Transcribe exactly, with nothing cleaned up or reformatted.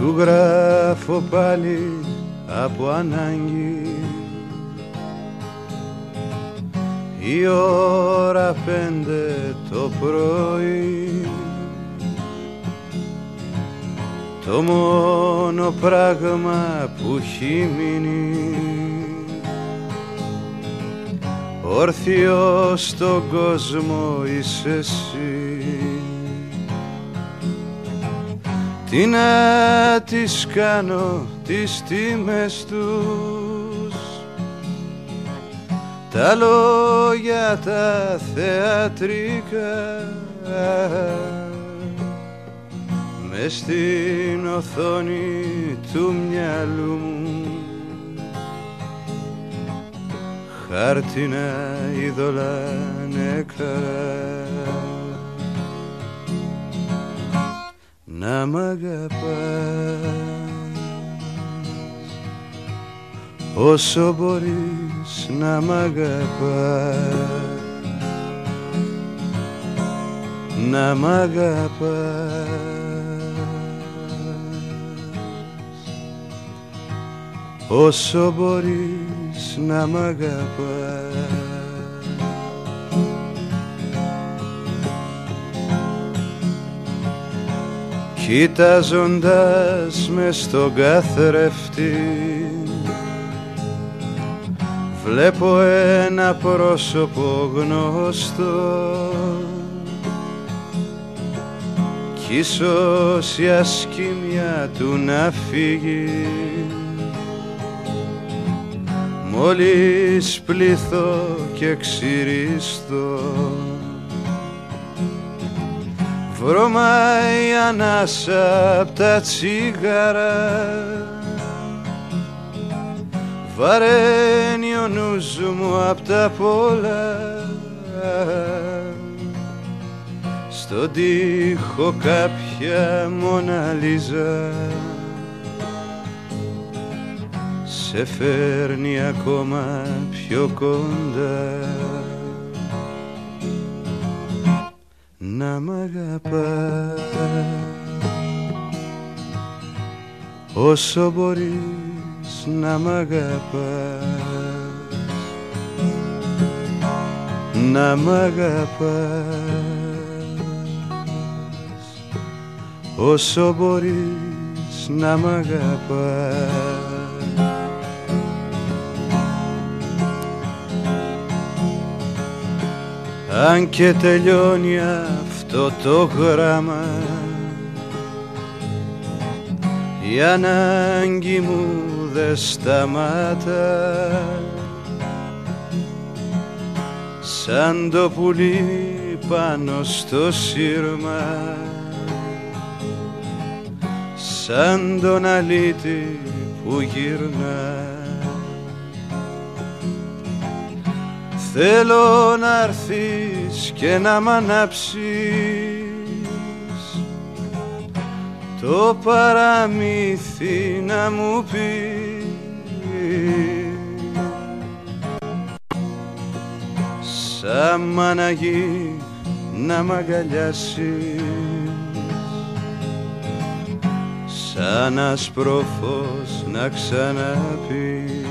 Σου γράφω πάλι από ανάγκη, η ώρα πέντε το πρωί, το μόνο πράγμα που έχει μείνει όρθιο στον κόσμο είσαι εσύ. Τι να τις κάνω τις τιμές τους, τα λόγια τα θεατρικά, μες στην οθόνη του μυαλού μου χάρτινα είδωλα νεκρά. Να μ' αγαπάς όσο μπορείς να μ' αγαπάς, να μ' αγαπάς όσο μπορείς να μ' αγαπάς. Κοιτάζοντας μες στον καθρέφτη βλέπω ένα πρόσωπο γνωστό κι ίσως η ασκήμια του να φύγει μόλις πληθώ και ξυριστώ. Βρωμάει ανάσα απ' τα τσιγάρα, βαραίνει ο νους μου απ' τα πολλά, στον τοίχο κάποια Μοναλίζα σε φέρνει ακόμα πιο κοντά. Να μ' αγαπάς όσο μπορείς να μ' αγαπάς, να μ' αγαπάς όσο μπορείς να μ' αγαπάς. Αν και τελειώνει αυτό το γράμμα, η ανάγκη μου δε σταμάτα, σαν το πουλί πάνω στο σύρμα, σαν τον αλήτη που γυρνά. Θέλω να έρθεις και να μ' ανάψεις το παραμύθι, να μου πεις σαν μαναγί να μ' αγκαλιάσεις, σαν άσπρο φως να ξαναπείς